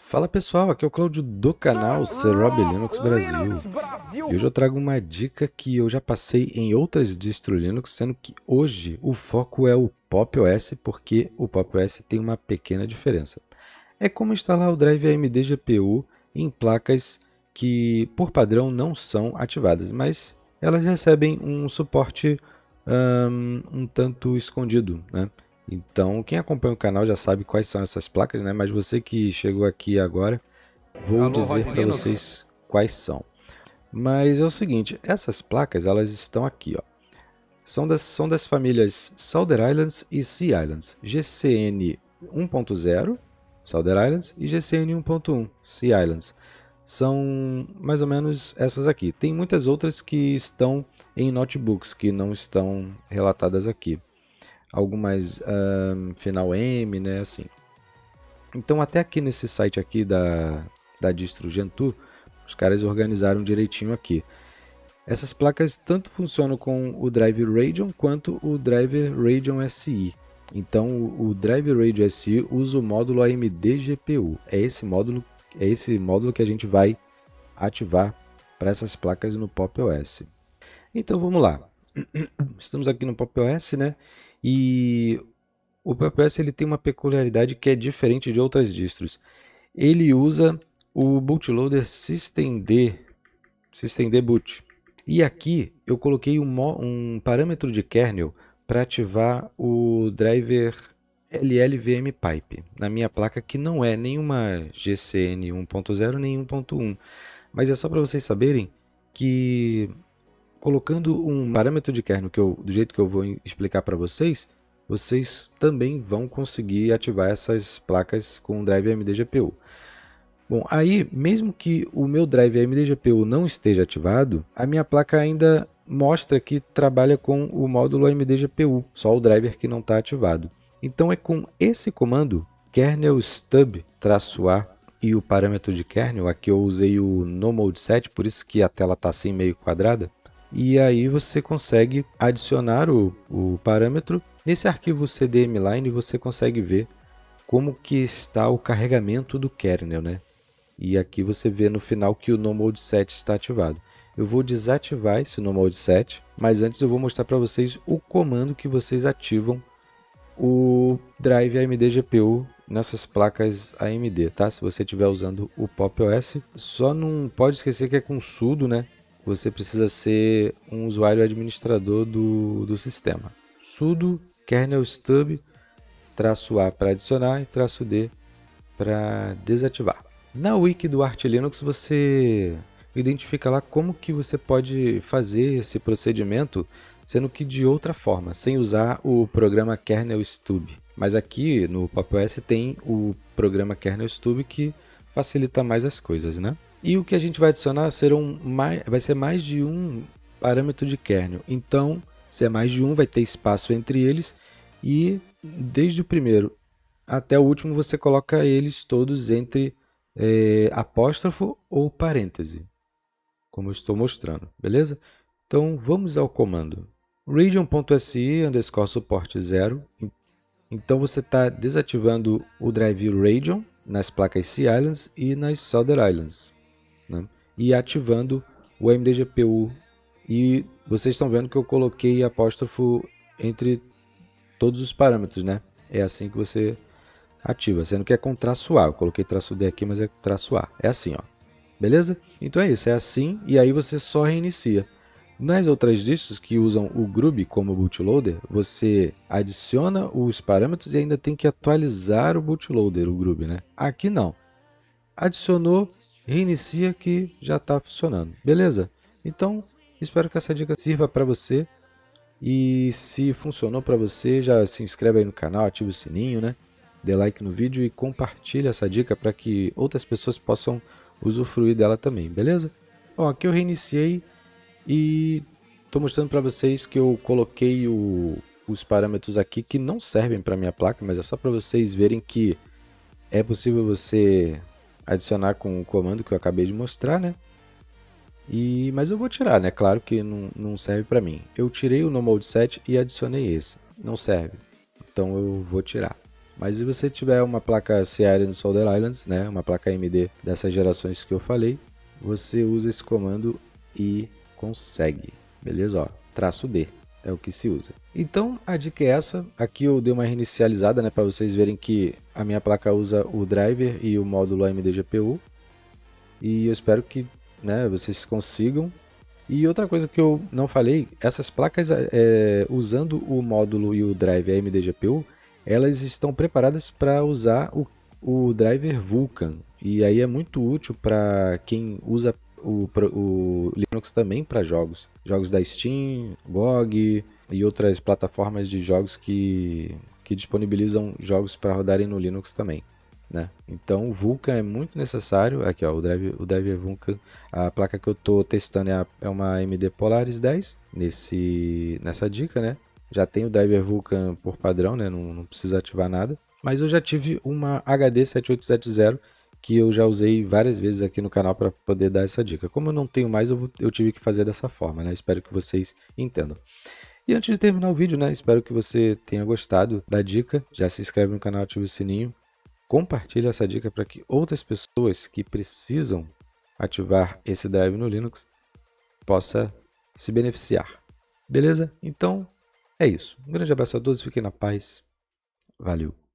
Fala pessoal, aqui é o Cláudio do canal Serob Linux Brasil. E hoje eu trago uma dica que eu já passei em outras distro Linux, sendo que hoje o foco é o Pop! OS, porque o Pop! OS tem uma pequena diferença. É como instalar o drive AMD GPU em placas que por padrão não são ativadas, mas elas recebem um suporte um tanto escondido, né? Então, quem acompanha o canal já sabe quais são essas placas, né? Mas você que chegou aqui agora, vou Alô, dizer Rod para Linux. vocês quais são. Mas é o seguinte, essas placas, elas estão aqui, ó. São das famílias Solder Islands e Sea Islands. GCN 1.0, Solder Islands, e GCN 1.1, Sea Islands. São mais ou menos essas aqui. Tem muitas outras que estão em notebooks, que não estão relatadas aqui. Algumas final M, né, assim. Então até aqui nesse site aqui da distro Gentoo, os caras organizaram direitinho aqui. Essas placas tanto funcionam com o drive Radeon quanto o drive Radeon SI. Então o drive Radeon SI usa o módulo AMD GPU. É esse módulo que a gente vai ativar para essas placas no Pop! OS. Então vamos lá. Estamos aqui no Pop! OS, né? E o Pop! OS ele tem uma peculiaridade que é diferente de outras distros. Ele usa o bootloader systemd boot. E aqui eu coloquei um parâmetro de kernel para ativar o driver LLVM-pipe na minha placa, que não é nenhuma GCN 1.0 nem 1.1. Mas é só para vocês saberem que colocando um parâmetro de kernel do jeito que eu vou explicar para vocês, vocês também vão conseguir ativar essas placas com o drive AMD GPU. Bom, aí, mesmo que o meu drive AMD GPU não esteja ativado, a minha placa ainda mostra que trabalha com o módulo AMD GPU, só o driver que não está ativado. Então é com esse comando, kernel stub-a e o parâmetro de kernel, aqui eu usei o nomode7, por isso que a tela está assim meio quadrada, e aí você consegue adicionar o parâmetro. Nesse arquivo cdmline você consegue ver como que está o carregamento do kernel, né? E aqui você vê no final que o nomode7 está ativado. Eu vou desativar esse nomode7, mas antes eu vou mostrar para vocês o comando que vocês ativam o drive AMD GPU nessas placas AMD, tá? Se você estiver usando o Pop! OS, só não pode esquecer que é com sudo, né? Você precisa ser um usuário administrador do sistema. Sudo kernel stub -a para adicionar e -d para desativar. Na wiki do Arch Linux você identifica lá como que você pode fazer esse procedimento, sendo que de outra forma, sem usar o programa kernel stub. Mas aqui no Pop! OS tem o programa kernel stub que facilita mais as coisas, né? E o que a gente vai adicionar vai ser mais de um parâmetro de kernel. Então, se é mais de um, vai ter espaço entre eles e desde o primeiro até o último você coloca eles todos entre apóstrofo ou parêntese, como eu estou mostrando, beleza? Então vamos ao comando region.si _support 0. Então você está desativando o drive Radeon nas placas Sea Islands e nas Solder Islands, né? E ativando o AMD GPU. E vocês estão vendo que eu coloquei apóstrofo entre todos os parâmetros, né? É assim que você ativa, sendo que é com traço A. Eu coloquei traço D aqui, mas é traço A. É assim, ó. Beleza? Então é isso, é assim e aí você só reinicia. Nas outras distros que usam o Grub como bootloader, você adiciona os parâmetros e ainda tem que atualizar o bootloader, o Grub, né? Aqui não. Adicionou, reinicia que já está funcionando. Beleza? Então, espero que essa dica sirva para você. E se funcionou para você, já se inscreve aí no canal, ativa o sininho, né? Dê like no vídeo e compartilhe essa dica para que outras pessoas possam usufruir dela também, beleza? Bom, aqui eu reiniciei e estou mostrando para vocês que eu coloquei os parâmetros aqui que não servem para minha placa, mas é só para vocês verem que é possível você adicionar com o comando que eu acabei de mostrar, né? Mas eu vou tirar, né? Claro que não serve para mim. Eu tirei o nomode7 e adicionei esse. Não serve. Então eu vou tirar. Mas se você tiver uma placa Sierra Solder Islands, né, uma placa AMD dessas gerações que eu falei, você usa esse comando e consegue, beleza? Ó, -D é o que se usa. Então a dica é essa. Aqui eu dei uma reinicializada, né, para vocês verem que a minha placa usa o driver e o módulo AMD GPU. E eu espero que, né, vocês consigam. E outra coisa que eu não falei, essas placas usando o módulo e o driver AMD GPU, elas estão preparadas para usar o driver Vulkan. E aí é muito útil para quem usa o Linux também para jogos. Jogos da Steam, GOG e outras plataformas de jogos que disponibilizam jogos para rodarem no Linux também. Né? Então o Vulkan é muito necessário. Aqui ó, o driver Vulkan, a placa que eu estou testando é uma AMD Polaris 10 nessa dica, né? Já tem o driver Vulkan por padrão, né? Não precisa ativar nada. Mas eu já tive uma HD 7870 que eu já usei várias vezes aqui no canal para poder dar essa dica. Como eu não tenho mais, eu tive que fazer dessa forma, né? Espero que vocês entendam. E antes de terminar o vídeo, né? Espero que você tenha gostado da dica. Já se inscreve no canal, ativa o sininho. Compartilhe essa dica para que outras pessoas que precisam ativar esse drive no Linux possa se beneficiar. Beleza? Então, é isso. Um grande abraço a todos, fiquem na paz. Valeu!